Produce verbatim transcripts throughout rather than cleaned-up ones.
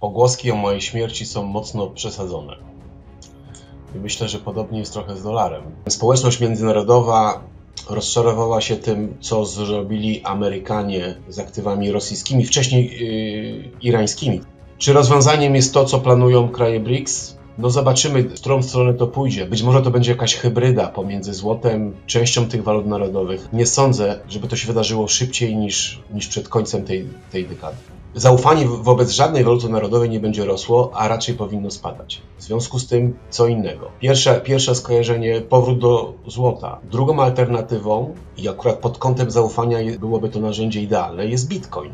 Pogłoski o mojej śmierci są mocno przesadzone. I myślę, że podobnie jest trochę z dolarem. Społeczność międzynarodowa rozczarowała się tym, co zrobili Amerykanie z aktywami rosyjskimi, wcześniej yy, irańskimi. Czy rozwiązaniem jest to, co planują kraje briks? No zobaczymy, w którą stronę to pójdzie. Być może to będzie jakaś hybryda pomiędzy złotem, częścią tych walut narodowych. Nie sądzę, żeby to się wydarzyło szybciej niż, niż przed końcem tej, tej dekady. Zaufanie wobec żadnej waluty narodowej nie będzie rosło, a raczej powinno spadać. W związku z tym co innego. Pierwsze, pierwsze skojarzenie, powrót do złota. Drugą alternatywą, i akurat pod kątem zaufania byłoby to narzędzie idealne, jest Bitcoin.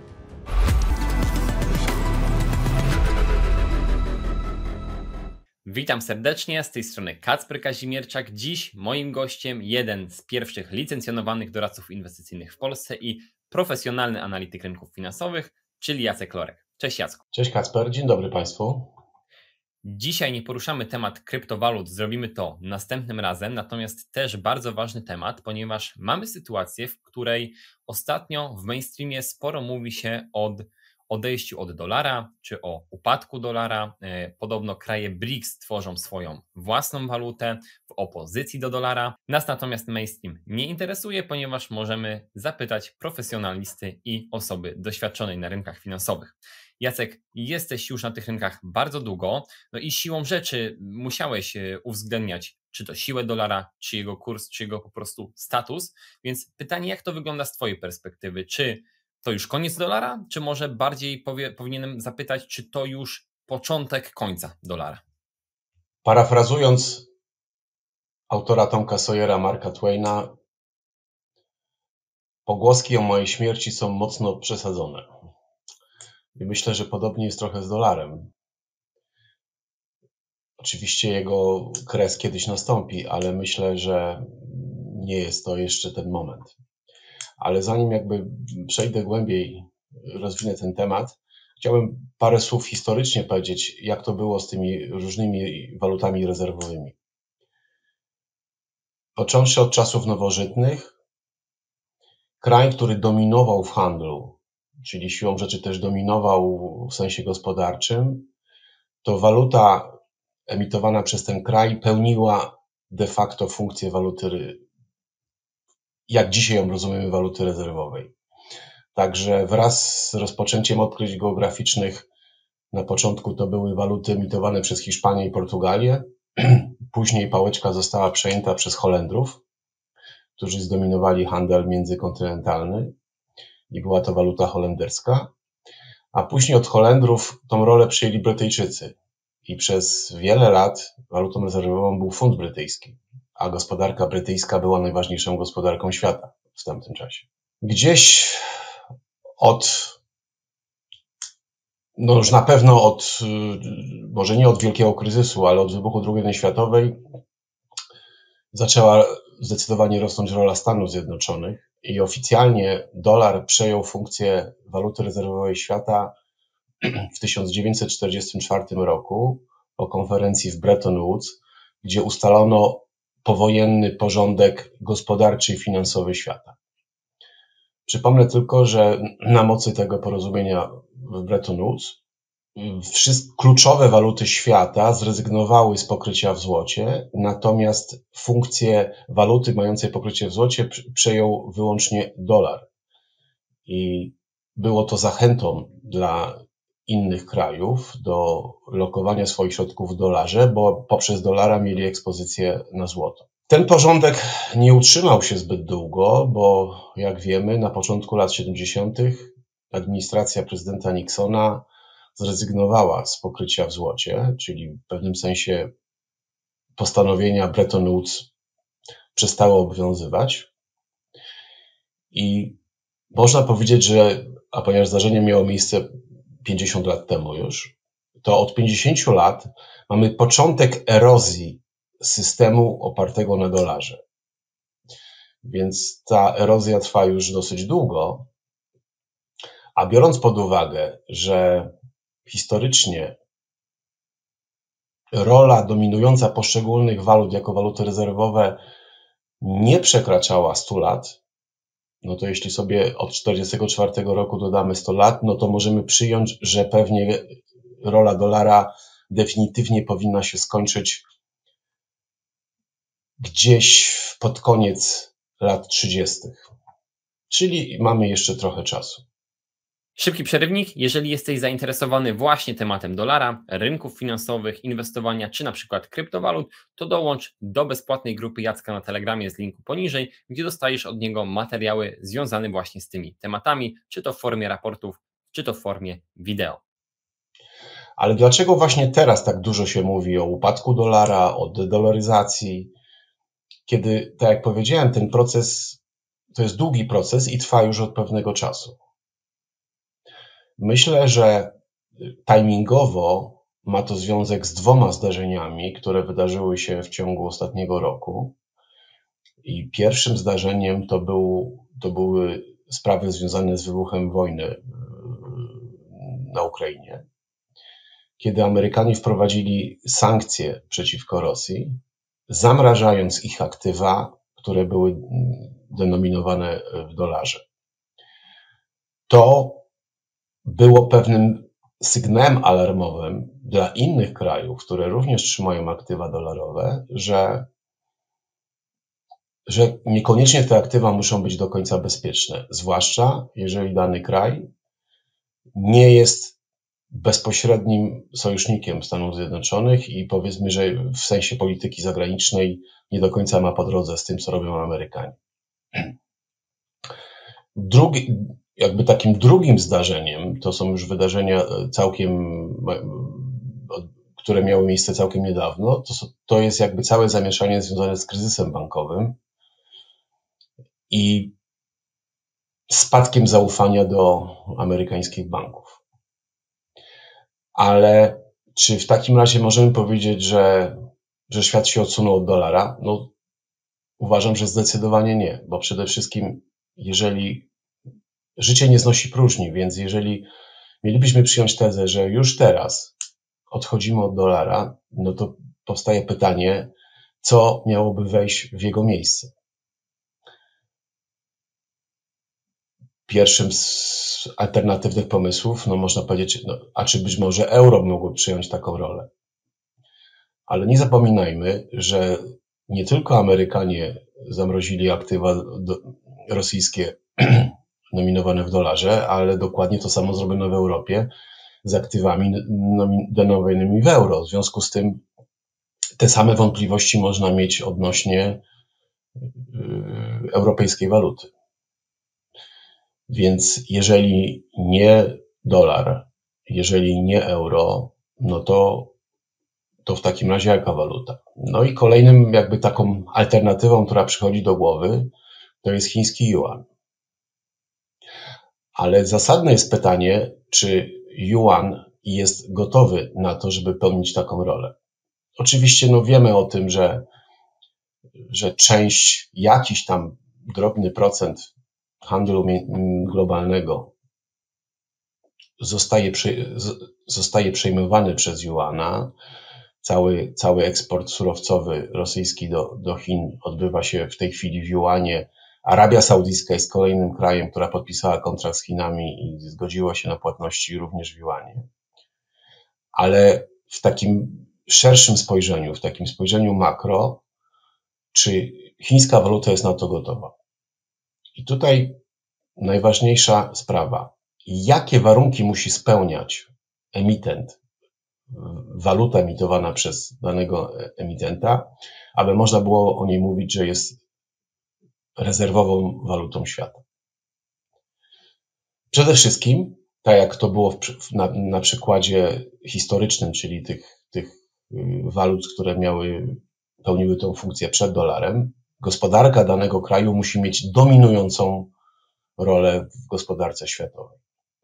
Witam serdecznie, z tej strony Kacper Kazimierczak. Dziś moim gościem jeden z pierwszych licencjonowanych doradców inwestycyjnych w Polsce i profesjonalny analityk rynków finansowych, czyli Jacek Lorek. Cześć Jacku. Cześć Kacper, dzień dobry Państwu. Dzisiaj nie poruszamy temat kryptowalut, zrobimy to następnym razem, natomiast też bardzo ważny temat, ponieważ mamy sytuację, w której ostatnio w mainstreamie sporo mówi się o odejściu od dolara, czy o upadku dolara. Podobno kraje briks tworzą swoją własną walutę w opozycji do dolara. Nas natomiast mainstream nie interesuje, ponieważ możemy zapytać profesjonalisty i osoby doświadczonej na rynkach finansowych. Jacek, jesteś już na tych rynkach bardzo długo, no i siłą rzeczy musiałeś uwzględniać czy to siłę dolara, czy jego kurs, czy jego po prostu status, więc pytanie, jak to wygląda z Twojej perspektywy? Czy to już koniec dolara, czy może bardziej powie, powinienem zapytać, czy to już początek końca dolara? Parafrazując autora Tomka Sawyera, Marka Twaina, pogłoski o mojej śmierci są mocno przesadzone. I myślę, że podobnie jest trochę z dolarem. Oczywiście jego kres kiedyś nastąpi, ale myślę, że nie jest to jeszcze ten moment. Ale zanim jakby przejdę głębiej, rozwinę ten temat, chciałbym parę słów historycznie powiedzieć, jak to było z tymi różnymi walutami rezerwowymi. Począwszy od czasów nowożytnych, kraj, który dominował w handlu, czyli siłą rzeczy też dominował w sensie gospodarczym, to waluta emitowana przez ten kraj pełniła de facto funkcję waluty, jak dzisiaj ją rozumiemy, waluty rezerwowej. Także wraz z rozpoczęciem odkryć geograficznych na początku to były waluty emitowane przez Hiszpanię i Portugalię. Później pałeczka została przejęta przez Holendrów, którzy zdominowali handel międzykontynentalny i była to waluta holenderska. A później od Holendrów tą rolę przejęli Brytyjczycy i przez wiele lat walutą rezerwową był funt brytyjski, a gospodarka brytyjska była najważniejszą gospodarką świata w tamtym czasie. Gdzieś od, no już na pewno od, może nie od wielkiego kryzysu, ale od wybuchu drugiej wojny światowej zaczęła zdecydowanie rosnąć rola Stanów Zjednoczonych i oficjalnie dolar przejął funkcję waluty rezerwowej świata w tysiąc dziewięćset czterdziestym czwartym roku po konferencji w Bretton Woods, gdzie ustalono powojenny porządek gospodarczy i finansowy świata. Przypomnę tylko, że na mocy tego porozumienia w Bretton Woods wszystkie kluczowe waluty świata zrezygnowały z pokrycia w złocie, natomiast funkcję waluty mającej pokrycie w złocie przejął wyłącznie dolar. I było to zachętą dla innych krajów do lokowania swoich środków w dolarze, bo poprzez dolara mieli ekspozycję na złoto. Ten porządek nie utrzymał się zbyt długo, bo jak wiemy, na początku lat siedemdziesiątych administracja prezydenta Nixona zrezygnowała z pokrycia w złocie, czyli w pewnym sensie postanowienia Bretton Woods przestały obowiązywać. I można powiedzieć, że, a ponieważ zdarzenie miało miejsce pięćdziesiąt lat temu już, to od pięćdziesięciu lat mamy początek erozji systemu opartego na dolarze. Więc ta erozja trwa już dosyć długo, a biorąc pod uwagę, że historycznie rola dominująca poszczególnych walut jako waluty rezerwowe nie przekraczała stu lat, no to jeśli sobie od czterdziestego czwartego roku dodamy sto lat, no to możemy przyjąć, że pewnie rola dolara definitywnie powinna się skończyć gdzieś pod koniec lat trzydziestych. Czyli mamy jeszcze trochę czasu. Szybki przerywnik. Jeżeli jesteś zainteresowany właśnie tematem dolara, rynków finansowych, inwestowania czy na przykład kryptowalut, to dołącz do bezpłatnej grupy Jacka na Telegramie z linku poniżej, gdzie dostajesz od niego materiały związane właśnie z tymi tematami, czy to w formie raportów, czy to w formie wideo. Ale dlaczego właśnie teraz tak dużo się mówi o upadku dolara, o dedolaryzacji, kiedy, tak jak powiedziałem, ten proces to jest długi proces i trwa już od pewnego czasu? Myślę, że timingowo ma to związek z dwoma zdarzeniami, które wydarzyły się w ciągu ostatniego roku. I pierwszym zdarzeniem to, był, to były sprawy związane z wybuchem wojny na Ukrainie, kiedy Amerykanie wprowadzili sankcje przeciwko Rosji, zamrażając ich aktywa, które były denominowane w dolarze. To było pewnym sygnałem alarmowym dla innych krajów, które również trzymają aktywa dolarowe, że, że niekoniecznie te aktywa muszą być do końca bezpieczne, zwłaszcza jeżeli dany kraj nie jest bezpośrednim sojusznikiem Stanów Zjednoczonych i powiedzmy, że w sensie polityki zagranicznej nie do końca ma po drodze z tym, co robią Amerykanie. Drugi, jakby takim drugim zdarzeniem, to są już wydarzenia całkiem, które miały miejsce całkiem niedawno, to, to jest jakby całe zamieszanie związane z kryzysem bankowym i spadkiem zaufania do amerykańskich banków. Ale czy w takim razie możemy powiedzieć, że, że świat się odsunął od dolara? No, uważam, że zdecydowanie nie, bo przede wszystkim, jeżeli życie nie znosi próżni, więc jeżeli mielibyśmy przyjąć tezę, że już teraz odchodzimy od dolara, no to powstaje pytanie, co miałoby wejść w jego miejsce. Pierwszym z alternatywnych pomysłów, no można powiedzieć, no, a czy być może euro mogło przyjąć taką rolę. Ale nie zapominajmy, że nie tylko Amerykanie zamrozili aktywa do, rosyjskie nominowane w dolarze, ale dokładnie to samo zrobiono w Europie z aktywami denowanymi w euro. W związku z tym te same wątpliwości można mieć odnośnie yy, europejskiej waluty. Więc jeżeli nie dolar, jeżeli nie euro, no to, to w takim razie jaka waluta? No i kolejnym jakby taką alternatywą, która przychodzi do głowy, to jest chiński juan. Ale zasadne jest pytanie, czy juan jest gotowy na to, żeby pełnić taką rolę. Oczywiście no wiemy o tym, że, że część, jakiś tam drobny procent handlu globalnego zostaje, zostaje przejmowany przez juana. Cały, cały eksport surowcowy rosyjski do, do Chin odbywa się w tej chwili w juanie. Arabia Saudyjska jest kolejnym krajem, która podpisała kontrakt z Chinami i zgodziła się na płatności również w juanie. Ale w takim szerszym spojrzeniu, w takim spojrzeniu makro, czy chińska waluta jest na to gotowa? I tutaj najważniejsza sprawa. Jakie warunki musi spełniać emitent, waluta emitowana przez danego emitenta, aby można było o niej mówić, że jest rezerwową walutą świata? Przede wszystkim, tak jak to było w, na, na przykładzie historycznym, czyli tych, tych walut, które miały, pełniły tą funkcję przed dolarem, gospodarka danego kraju musi mieć dominującą rolę w gospodarce światowej.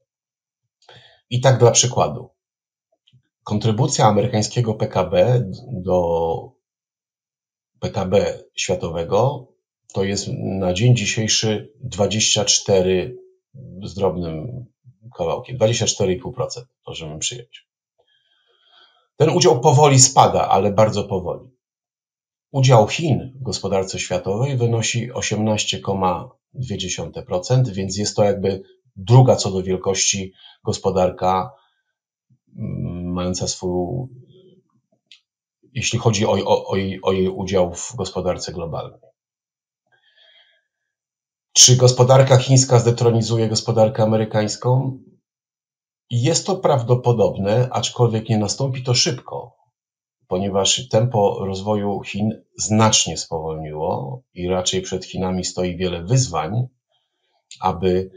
I tak dla przykładu. Kontrybucja amerykańskiego P K B do P K B światowego to jest na dzień dzisiejszy dwadzieścia cztery z drobnym kawałkiem, dwadzieścia cztery i pół procent możemy przyjąć. Ten udział powoli spada, ale bardzo powoli. Udział Chin w gospodarce światowej wynosi osiemnaście przecinek dwa procent, więc jest to jakby druga co do wielkości gospodarka mająca swój, jeśli chodzi o, o, o, jej, o jej udział w gospodarce globalnej. Czy gospodarka chińska zdetronizuje gospodarkę amerykańską? Jest to prawdopodobne, aczkolwiek nie nastąpi to szybko, ponieważ tempo rozwoju Chin znacznie spowolniło i raczej przed Chinami stoi wiele wyzwań, aby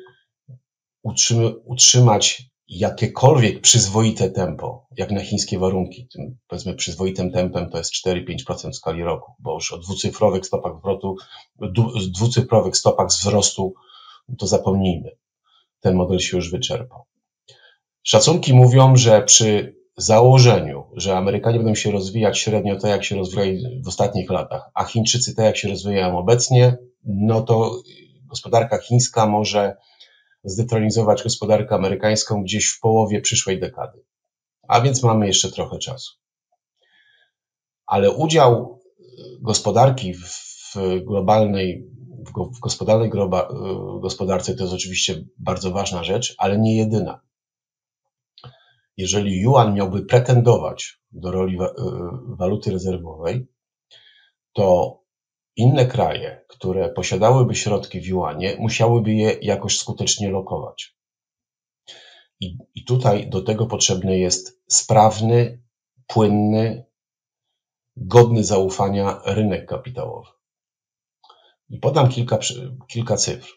utrzymać jakiekolwiek przyzwoite tempo, jak na chińskie warunki. Tym, powiedzmy, przyzwoitym tempem to jest cztery do pięciu procent w skali roku, bo już o dwucyfrowych stopach zwrotu, dwucyfrowych stopach wzrostu to zapomnijmy. Ten model się już wyczerpał. Szacunki mówią, że przy założeniu, że Amerykanie będą się rozwijać średnio tak, jak się rozwijali w ostatnich latach, a Chińczycy tak, jak się rozwijają obecnie, no to gospodarka chińska może zdetronizować gospodarkę amerykańską gdzieś w połowie przyszłej dekady. A więc mamy jeszcze trochę czasu. Ale udział gospodarki w globalnej, w gospodarnej gospodarce to jest oczywiście bardzo ważna rzecz, ale nie jedyna. Jeżeli juan miałby pretendować do roli waluty rezerwowej, to inne kraje, które posiadałyby środki w juanie, musiałyby je jakoś skutecznie lokować. I, i tutaj do tego potrzebny jest sprawny, płynny, godny zaufania rynek kapitałowy. I podam kilka, kilka cyfr.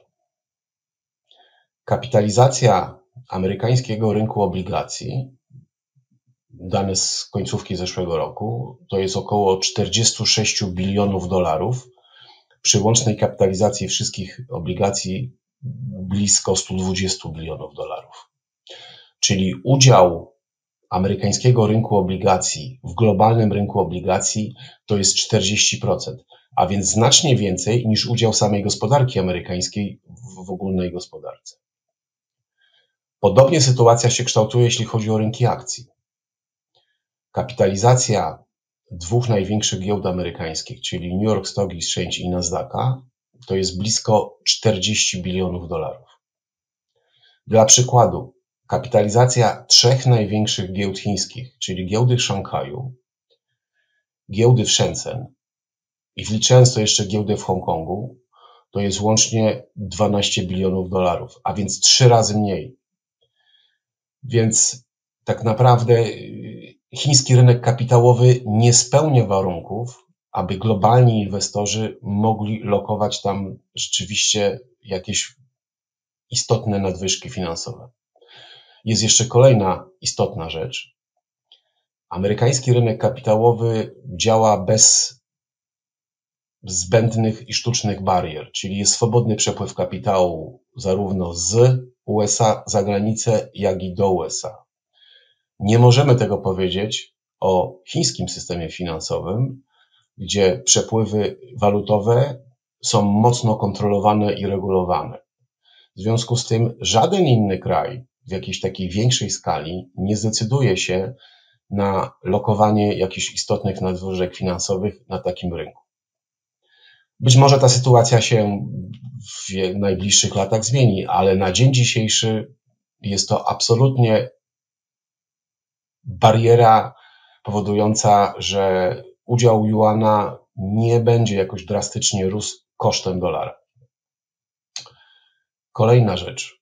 Kapitalizacja amerykańskiego rynku obligacji, dane z końcówki zeszłego roku, to jest około czterdzieści sześć bilionów dolarów, przy łącznej kapitalizacji wszystkich obligacji blisko sto dwadzieścia bilionów dolarów. Czyli udział amerykańskiego rynku obligacji w globalnym rynku obligacji to jest czterdzieści procent, a więc znacznie więcej niż udział samej gospodarki amerykańskiej w ogólnej gospodarce. Podobnie sytuacja się kształtuje, jeśli chodzi o rynki akcji. Kapitalizacja dwóch największych giełd amerykańskich, czyli New York Stock Exchange i Nasdaqa, to jest blisko czterdzieści bilionów dolarów. Dla przykładu, kapitalizacja trzech największych giełd chińskich, czyli giełdy w Szanghaju, giełdy w Shenzhen i wliczając to jeszcze giełdę w Hongkongu, to jest łącznie dwanaście bilionów dolarów, a więc trzy razy mniej. Więc tak naprawdę chiński rynek kapitałowy nie spełnia warunków, aby globalni inwestorzy mogli lokować tam rzeczywiście jakieś istotne nadwyżki finansowe. Jest jeszcze kolejna istotna rzecz. Amerykański rynek kapitałowy działa bez zbędnych i sztucznych barier, czyli jest swobodny przepływ kapitału zarówno z U S A za granicę, jak i do U S A. Nie możemy tego powiedzieć o chińskim systemie finansowym, gdzie przepływy walutowe są mocno kontrolowane i regulowane. W związku z tym żaden inny kraj w jakiejś takiej większej skali nie zdecyduje się na lokowanie jakichś istotnych nadwyżek finansowych na takim rynku. Być może ta sytuacja się w najbliższych latach zmieni, ale na dzień dzisiejszy jest to absolutnie bariera powodująca, że udział juana nie będzie jakoś drastycznie rósł kosztem dolara. Kolejna rzecz.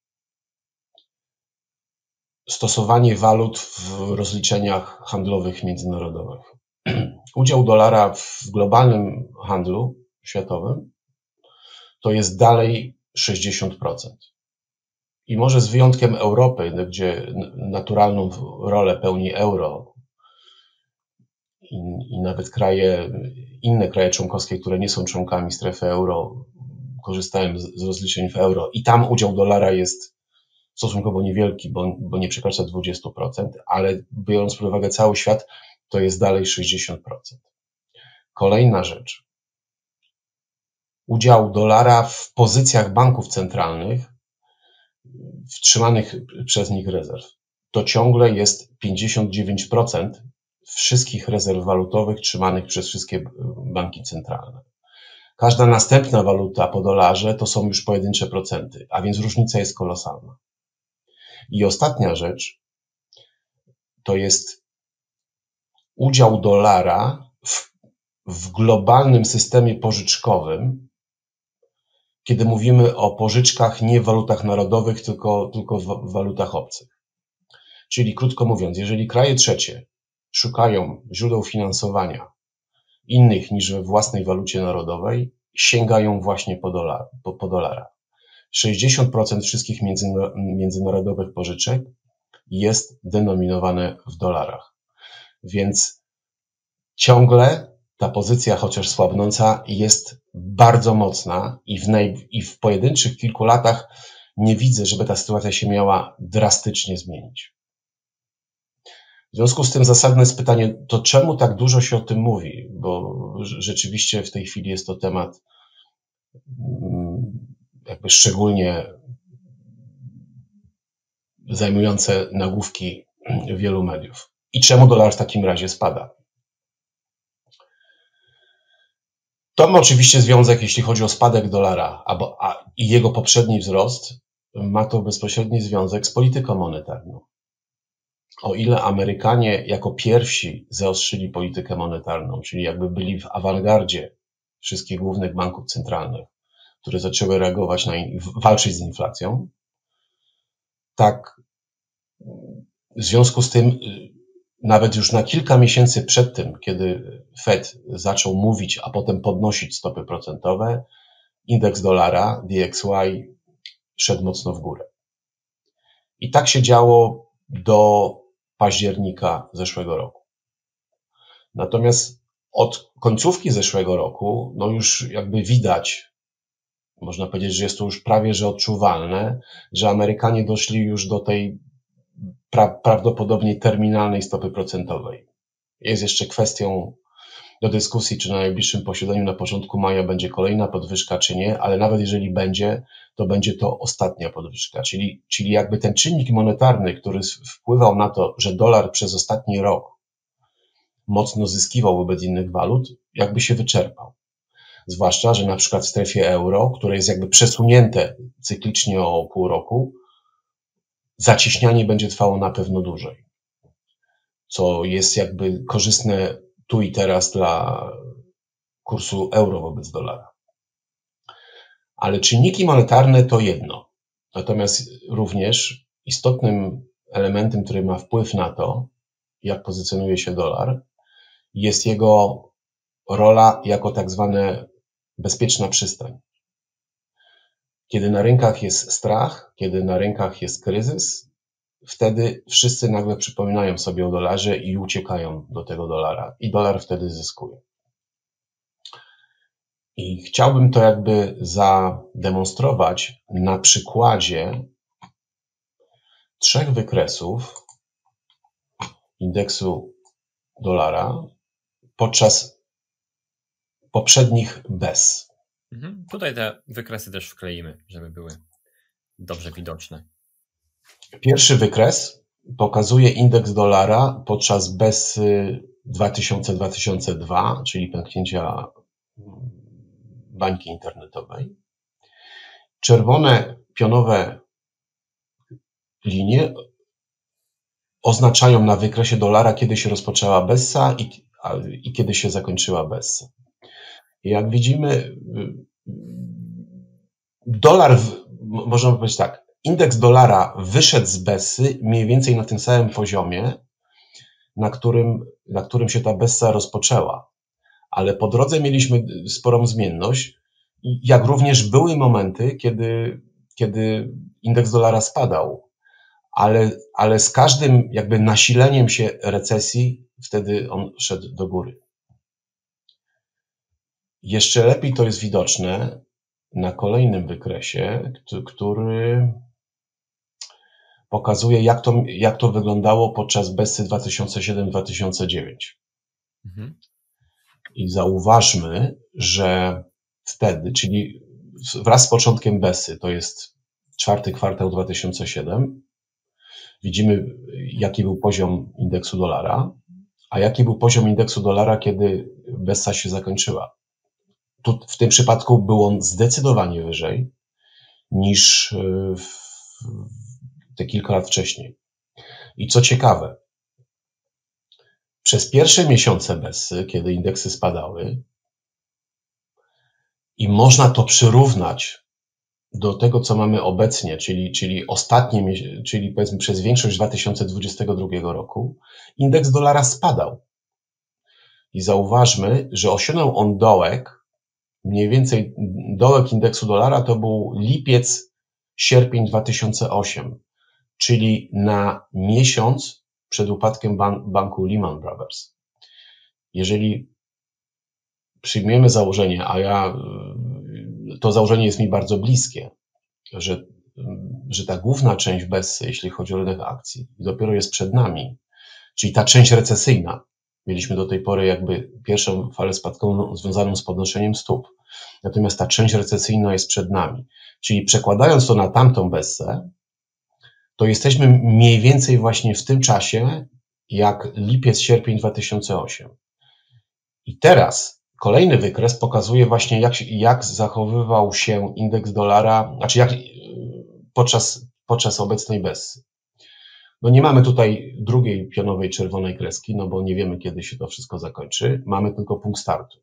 Stosowanie walut w rozliczeniach handlowych międzynarodowych. Udział dolara w globalnym handlu światowym to jest dalej sześćdziesiąt procent. I może z wyjątkiem Europy, gdzie naturalną rolę pełni euro i, i nawet kraje, inne kraje członkowskie, które nie są członkami strefy euro, korzystają z, z rozliczeń w euro i tam udział dolara jest stosunkowo niewielki, bo, bo nie przekracza dwadzieścia procent, ale biorąc pod uwagę cały świat, to jest dalej sześćdziesiąt procent. Kolejna rzecz. Udział dolara w pozycjach banków centralnych w trzymanych przez nich rezerw. To ciągle jest pięćdziesiąt dziewięć procent wszystkich rezerw walutowych trzymanych przez wszystkie banki centralne. Każda następna waluta po dolarze to są już pojedyncze procenty, a więc różnica jest kolosalna. I ostatnia rzecz to jest udział dolara w, w globalnym systemie pożyczkowym, kiedy mówimy o pożyczkach nie w walutach narodowych, tylko, tylko w walutach obcych. Czyli krótko mówiąc, jeżeli kraje trzecie szukają źródeł finansowania innych niż we własnej walucie narodowej, sięgają właśnie po, dolar, po, po dolara. sześćdziesiąt procent wszystkich międzynarodowych pożyczek jest denominowane w dolarach. Więc ciągle ta pozycja, chociaż słabnąca, jest bardzo mocna i w, naj, i w pojedynczych kilku latach nie widzę, żeby ta sytuacja się miała drastycznie zmienić. W związku z tym zasadne jest pytanie, to czemu tak dużo się o tym mówi? Bo rzeczywiście w tej chwili jest to temat jakby szczególnie zajmujące nagłówki wielu mediów. I czemu dolar w takim razie spada? To ma oczywiście związek, jeśli chodzi o spadek dolara a, a, i jego poprzedni wzrost, ma to bezpośredni związek z polityką monetarną. O ile Amerykanie jako pierwsi zaostrzyli politykę monetarną, czyli jakby byli w awangardzie wszystkich głównych banków centralnych, które zaczęły reagować na, walczyć z inflacją, tak w związku z tym nawet już na kilka miesięcy przed tym, kiedy Fed zaczął mówić, a potem podnosić stopy procentowe, indeks dolara, D X Y, szedł mocno w górę. I tak się działo do października zeszłego roku. Natomiast od końcówki zeszłego roku, no już jakby widać, można powiedzieć, że jest to już prawie że odczuwalne, że Amerykanie doszli już do tej pra- prawdopodobnie terminalnej stopy procentowej. Jest jeszcze kwestią do dyskusji, czy na najbliższym posiedzeniu na początku maja będzie kolejna podwyżka, czy nie, ale nawet jeżeli będzie, to będzie to ostatnia podwyżka. Czyli, czyli jakby ten czynnik monetarny, który wpływał na to, że dolar przez ostatni rok mocno zyskiwał wobec innych walut, jakby się wyczerpał. Zwłaszcza, że na przykład w strefie euro, które jest jakby przesunięte cyklicznie o pół roku, zacieśnianie będzie trwało na pewno dłużej, co jest jakby korzystne tu i teraz dla kursu euro wobec dolara. Ale czynniki monetarne to jedno. Natomiast również istotnym elementem, który ma wpływ na to, jak pozycjonuje się dolar, jest jego rola jako tak zwane bezpieczna przystań. Kiedy na rynkach jest strach, kiedy na rynkach jest kryzys, wtedy wszyscy nagle przypominają sobie o dolarze i uciekają do tego dolara. I dolar wtedy zyskuje. I chciałbym to jakby zademonstrować na przykładzie trzech wykresów indeksu dolara podczas poprzednich B E S. Mhm. Tutaj te wykresy też wkleimy, żeby były dobrze widoczne. Pierwszy wykres pokazuje indeks dolara podczas B E S dwa tysiące do dwa tysiące drugiego, czyli pęknięcia bańki internetowej. Czerwone pionowe linie oznaczają na wykresie dolara, kiedy się rozpoczęła B E S a i, i kiedy się zakończyła B E S a. Jak widzimy, dolar, można powiedzieć tak, indeks dolara wyszedł z B E S y mniej więcej na tym samym poziomie, na którym, na którym się ta B E S a rozpoczęła. Ale po drodze mieliśmy sporą zmienność, jak również były momenty, kiedy, kiedy indeks dolara spadał, ale, ale z każdym jakby nasileniem się recesji wtedy on szedł do góry. Jeszcze lepiej to jest widoczne na kolejnym wykresie, który pokazuje, jak to, jak to wyglądało podczas B E S y dwa tysiące siedem do dwa tysiące dziewięć. Mhm. I zauważmy, że wtedy, czyli wraz z początkiem B E S y, to jest czwarty kwartał dwa tysiące siódmy, widzimy, jaki był poziom indeksu dolara, a jaki był poziom indeksu dolara, kiedy B E S a się zakończyła. Tu, w tym przypadku był on zdecydowanie wyżej niż w te kilka lat wcześniej. I co ciekawe, przez pierwsze miesiące Bessy, kiedy indeksy spadały, i można to przyrównać do tego, co mamy obecnie, czyli, czyli ostatnie, czyli powiedzmy przez większość dwa tysiące dwudziestego drugiego roku, indeks dolara spadał. I zauważmy, że osiągnął on dołek, mniej więcej dołek indeksu dolara to był lipiec, sierpień dwa tysiące ósmego, czyli na miesiąc przed upadkiem ban- banku Lehman Brothers. Jeżeli przyjmiemy założenie, a ja, to założenie jest mi bardzo bliskie, że, że ta główna część Bessy, jeśli chodzi o rynek akcji, dopiero jest przed nami, czyli ta część recesyjna. Mieliśmy do tej pory jakby pierwszą falę spadkową związaną z podnoszeniem stóp. Natomiast ta część recesyjna jest przed nami. Czyli przekładając to na tamtą Bessę, to jesteśmy mniej więcej właśnie w tym czasie, jak lipiec, sierpień dwa tysiące ósmego. I teraz kolejny wykres pokazuje właśnie, jak, jak zachowywał się indeks dolara, znaczy jak podczas, podczas obecnej Bessy. No nie mamy tutaj drugiej pionowej czerwonej kreski, no bo nie wiemy, kiedy się to wszystko zakończy. Mamy tylko punkt startu.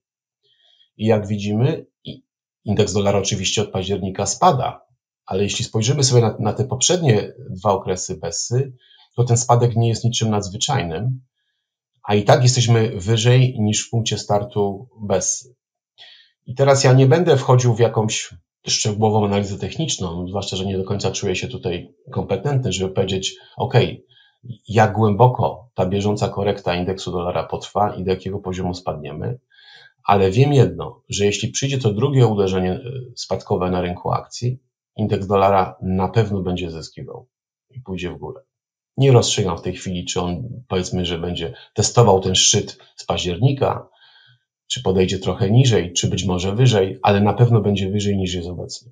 I jak widzimy, indeks dolara oczywiście od października spada, ale jeśli spojrzymy sobie na, na te poprzednie dwa okresy Bessy, to ten spadek nie jest niczym nadzwyczajnym, a i tak jesteśmy wyżej niż w punkcie startu Bessy. I teraz ja nie będę wchodził w jakąś szczegółową analizę techniczną, zwłaszcza, że nie do końca czuję się tutaj kompetentny, żeby powiedzieć, ok, jak głęboko ta bieżąca korekta indeksu dolara potrwa i do jakiego poziomu spadniemy, ale wiem jedno, że jeśli przyjdzie to drugie uderzenie spadkowe na rynku akcji, indeks dolara na pewno będzie zyskiwał i pójdzie w górę. Nie rozstrzygam w tej chwili, czy on, powiedzmy, że będzie testował ten szczyt z października, czy podejdzie trochę niżej, czy być może wyżej, ale na pewno będzie wyżej niż jest obecnie.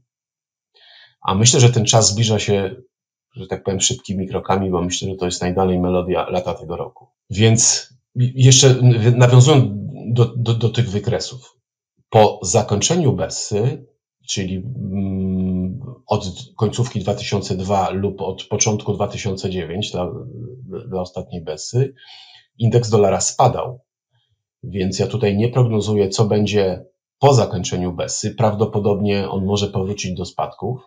A myślę, że ten czas zbliża się, że tak powiem, szybkimi krokami, bo myślę, że to jest najdalej melodia lata tego roku. Więc jeszcze nawiązując do, do, do tych wykresów. Po zakończeniu Bessy, czyli od końcówki dwa tysiące drugiego lub od początku dwa tysiące dziewiątego dla, dla ostatniej Bessy, indeks dolara spadał. Więc ja tutaj nie prognozuję, co będzie po zakończeniu Bessy. Prawdopodobnie on może powrócić do spadków.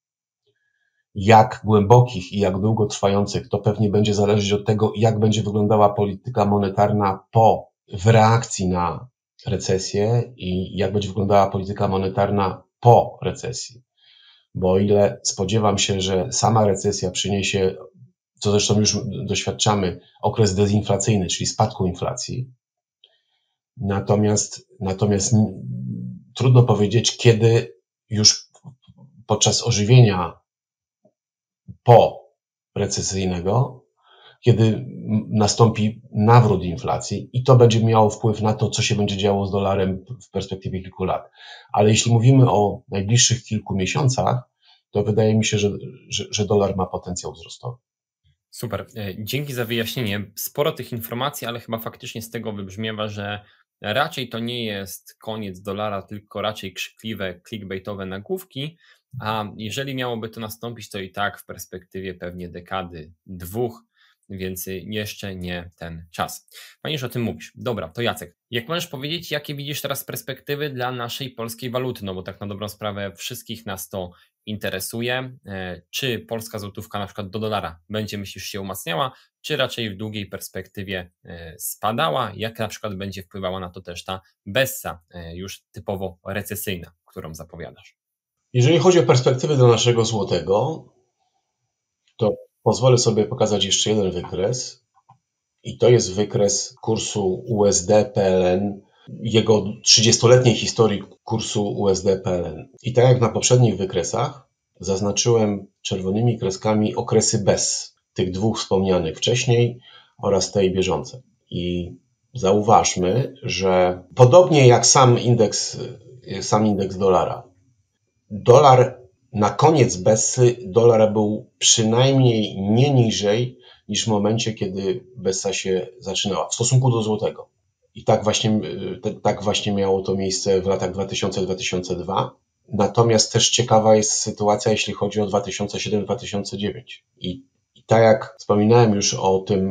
Jak głębokich i jak długotrwających, to pewnie będzie zależeć od tego, jak będzie wyglądała polityka monetarna po, w reakcji na recesję i jak będzie wyglądała polityka monetarna po recesji. Bo o ile spodziewam się, że sama recesja przyniesie, co zresztą już doświadczamy, okres dezinflacyjny, czyli spadku inflacji, Natomiast, natomiast trudno powiedzieć, kiedy już podczas ożywienia po recesyjnego, kiedy nastąpi nawrót inflacji i to będzie miało wpływ na to, co się będzie działo z dolarem w perspektywie kilku lat. Ale jeśli mówimy o najbliższych kilku miesiącach, to wydaje mi się, że, że, że dolar ma potencjał wzrostowy. Super, dzięki za wyjaśnienie. Sporo tych informacji, ale chyba faktycznie z tego wybrzmiewa, że raczej to nie jest koniec dolara, tylko raczej krzykliwe, clickbaitowe nagłówki, a jeżeli miałoby to nastąpić, to i tak w perspektywie pewnie dekady, dwóch, więc jeszcze nie ten czas. Fajnie, że o tym mówisz. Dobra, to Jacek, jak możesz powiedzieć, jakie widzisz teraz perspektywy dla naszej polskiej waluty, no bo tak na dobrą sprawę wszystkich nas to interesuje, czy polska złotówka na przykład do dolara będzie, myślisz, się umacniała, czy raczej w długiej perspektywie spadała, jak na przykład będzie wpływała na to też ta Bessa, już typowo recesyjna, którą zapowiadasz? Jeżeli chodzi o perspektywy dla naszego złotego, to pozwolę sobie pokazać jeszcze jeden wykres i to jest wykres kursu U S D P L N, jego trzydziestoletniej historii kursu U S D P L N. I tak jak na poprzednich wykresach, zaznaczyłem czerwonymi kreskami okresy bez tych dwóch wspomnianych wcześniej oraz tej bieżącej. I zauważmy, że podobnie jak sam indeks, sam indeks dolara, dolar na koniec Bessy, dolar był przynajmniej nie niżej niż w momencie, kiedy Bessa się zaczynała w stosunku do złotego. I tak właśnie, tak właśnie miało to miejsce w latach dwa tysiące do dwa tysiące drugiego. Natomiast też ciekawa jest sytuacja, jeśli chodzi o dwa tysiące siedem do dwa tysiące dziewięć. I, I tak jak wspominałem już o tym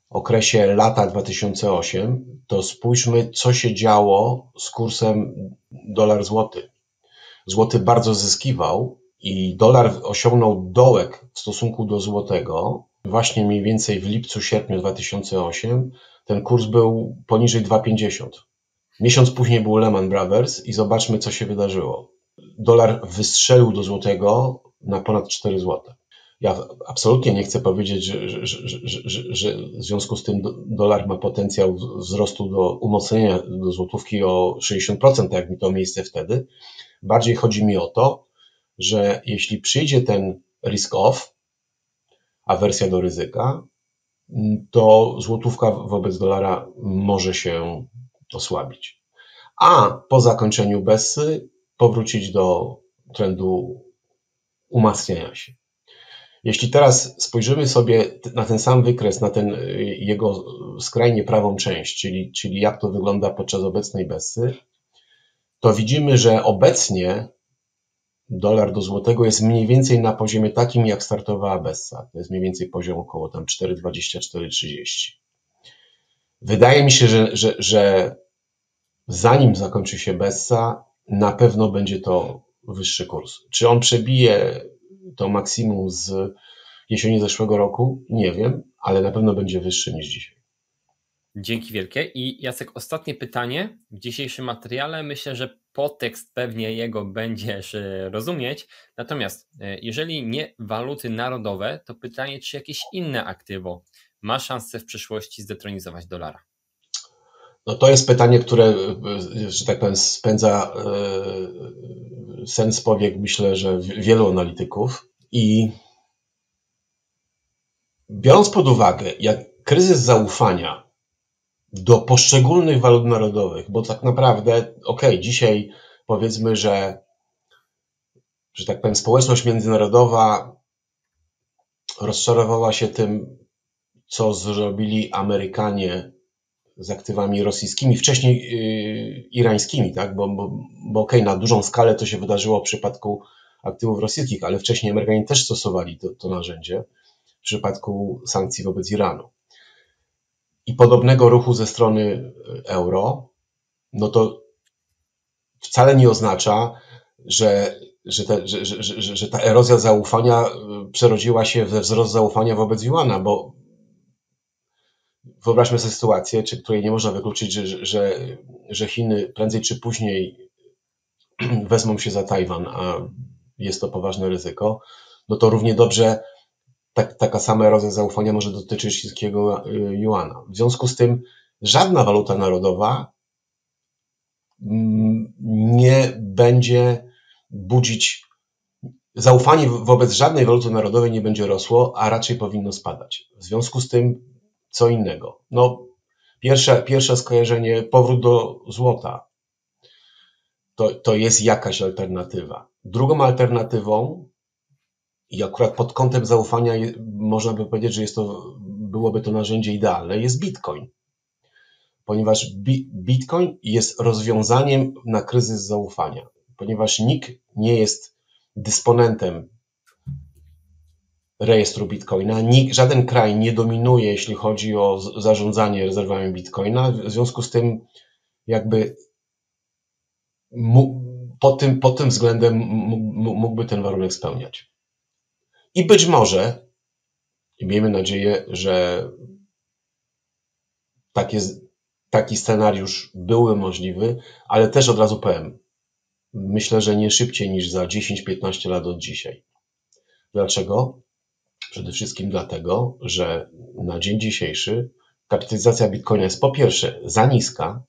okresie lata dwa tysiące ósmego, to spójrzmy, co się działo z kursem dolar-złoty. Złoty bardzo zyskiwał i dolar osiągnął dołek w stosunku do złotego. Właśnie mniej więcej w lipcu, sierpniu dwa tysiące ósmego ten kurs był poniżej dwa pięćdziesiąt. Miesiąc później był Lehman Brothers i zobaczmy, co się wydarzyło. Dolar wystrzelił do złotego na ponad cztery złote. Ja absolutnie nie chcę powiedzieć, że, że, że, że, że w związku z tym dolar ma potencjał wzrostu do umocnienia do złotówki o sześćdziesiąt procent, tak jak mi to miejsce wtedy. Bardziej chodzi mi o to, że jeśli przyjdzie ten risk off, awersja do ryzyka, to złotówka wobec dolara może się osłabić. A po zakończeniu Bessy powrócić do trendu umacniania się. Jeśli teraz spojrzymy sobie na ten sam wykres, na ten jego skrajnie prawą część, czyli, czyli jak to wygląda podczas obecnej Bessy, to widzimy, że obecnie dolar do złotego jest mniej więcej na poziomie takim, jak startowała Bessa. To jest mniej więcej poziom około tam cztery dwadzieścia, cztery trzydzieści. Wydaje mi się, że, że, że zanim zakończy się Bessa, na pewno będzie to wyższy kurs. Czy on przebije to maksimum z jesieni zeszłego roku? Nie wiem, ale na pewno będzie wyższy niż dzisiaj. Dzięki wielkie. I Jacek, ostatnie pytanie w dzisiejszym materiale. Myślę, że podtekst pewnie jego będziesz rozumieć. Natomiast jeżeli nie waluty narodowe, to pytanie, czy jakieś inne aktywo ma szansę w przyszłości zdetronizować dolara? No to jest pytanie, które, że tak powiem, spędza sen z powiek, myślę, że wielu analityków. I biorąc pod uwagę, jak kryzys zaufania do poszczególnych walut narodowych, bo tak naprawdę, okej, okay, dzisiaj powiedzmy, że, że tak powiem, społeczność międzynarodowa rozczarowała się tym, co zrobili Amerykanie z aktywami rosyjskimi, wcześniej yy, irańskimi, tak? Bo, bo, bo okej, okay, na dużą skalę to się wydarzyło w przypadku aktywów rosyjskich, ale wcześniej Amerykanie też stosowali to, to narzędzie w przypadku sankcji wobec Iranu. I podobnego ruchu ze strony euro, no to wcale nie oznacza, że, że, te, że, że, że, że ta erozja zaufania przerodziła się we wzrost zaufania wobec juana, bo wyobraźmy sobie sytuację, czy której nie można wykluczyć, że, że, że Chiny prędzej czy później wezmą się za Tajwan, a jest to poważne ryzyko, no to równie dobrze tak, taka sama erozja zaufania może dotyczyć chińskiego juana. W związku z tym żadna waluta narodowa nie będzie budzić, zaufanie wobec żadnej waluty narodowej nie będzie rosło, a raczej powinno spadać. W związku z tym co innego. No, pierwsze, pierwsze skojarzenie, powrót do złota. To, to jest jakaś alternatywa. Drugą alternatywą, i akurat pod kątem zaufania można by powiedzieć, że jest to, byłoby to narzędzie idealne, jest Bitcoin. Ponieważ bi, Bitcoin jest rozwiązaniem na kryzys zaufania. Ponieważ nikt nie jest dysponentem rejestru Bitcoina, nikt, żaden kraj nie dominuje, jeśli chodzi o zarządzanie rezerwami Bitcoina. W związku z tym jakby mógł, pod, tym, pod tym względem mógłby ten warunek spełniać. I być może, i miejmy nadzieję, że tak jest, taki scenariusz byłby możliwy, ale też od razu powiem, myślę, że nie szybciej niż za dziesięć piętnaście lat od dzisiaj. Dlaczego? Przede wszystkim dlatego, że na dzień dzisiejszy kapitalizacja Bitcoina jest po pierwsze za niska,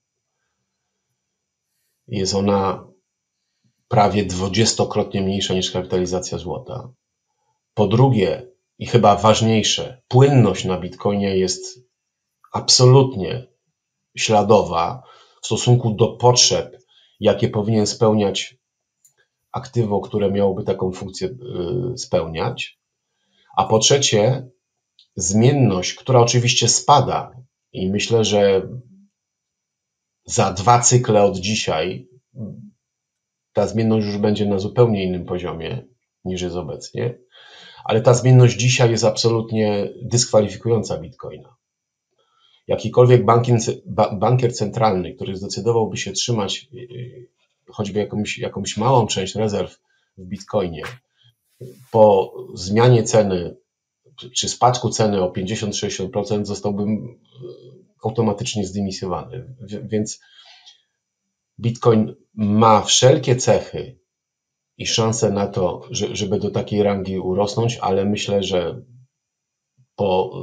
jest ona prawie dwudziestokrotnie mniejsza niż kapitalizacja złota. Po drugie, i chyba ważniejsze, płynność na Bitcoinie jest absolutnie śladowa w stosunku do potrzeb, jakie powinien spełniać aktywo, które miałoby taką funkcję spełniać. A po trzecie, zmienność, która oczywiście spada i myślę, że za dwa cykle od dzisiaj ta zmienność już będzie na zupełnie innym poziomie niż jest obecnie, ale ta zmienność dzisiaj jest absolutnie dyskwalifikująca Bitcoina. jakikolwiek bankier, bankier centralny, który zdecydowałby się trzymać choćby jakąś, jakąś małą część rezerw w Bitcoinie, po zmianie ceny czy spadku ceny o pięćdziesiąt do sześćdziesięciu procent zostałby automatycznie zdymisjowany. Więc Bitcoin ma wszelkie cechy i szanse na to, żeby do takiej rangi urosnąć, ale myślę, że po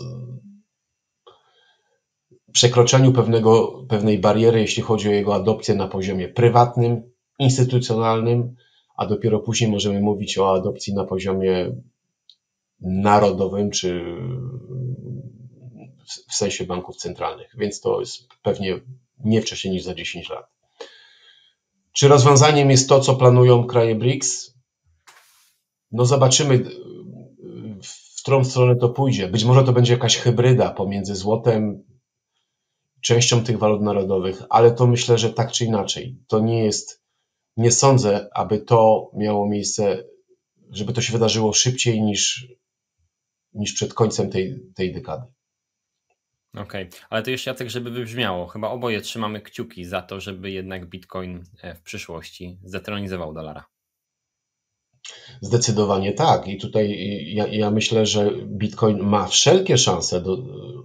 przekroczeniu pewnego, pewnej bariery, jeśli chodzi o jego adopcję na poziomie prywatnym, instytucjonalnym, a dopiero później możemy mówić o adopcji na poziomie narodowym, czy w sensie banków centralnych. Więc to jest pewnie nie wcześniej niż za dziesięć lat. Czy rozwiązaniem jest to, co planują kraje B R I C S? No zobaczymy, w którą stronę to pójdzie. Być może to będzie jakaś hybryda pomiędzy złotem, częścią tych walut narodowych, ale to myślę, że tak czy inaczej. To nie jest, nie sądzę, aby to miało miejsce, żeby to się wydarzyło szybciej niż, niż przed końcem tej, tej dekady. Okej, okay. Ale to jeszcze, Jacek, żeby wybrzmiało, chyba oboje trzymamy kciuki za to, żeby jednak Bitcoin w przyszłości zdetronizował dolara. Zdecydowanie tak. I tutaj ja, ja myślę, że Bitcoin ma wszelkie szanse do...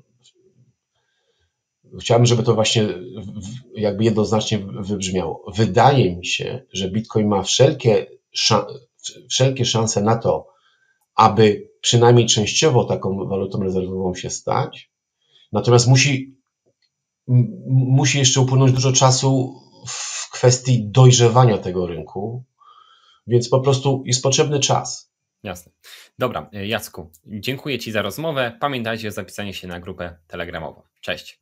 Chciałbym, żeby to właśnie jakby jednoznacznie wybrzmiało. Wydaje mi się, że Bitcoin ma wszelkie, wszelkie szanse na to, aby przynajmniej częściowo taką walutą rezerwową się stać. Natomiast musi, musi jeszcze upłynąć dużo czasu w kwestii dojrzewania tego rynku, więc po prostu jest potrzebny czas. Jasne. Dobra, Jacku, dziękuję Ci za rozmowę. Pamiętajcie o zapisaniu się na grupę telegramową. Cześć.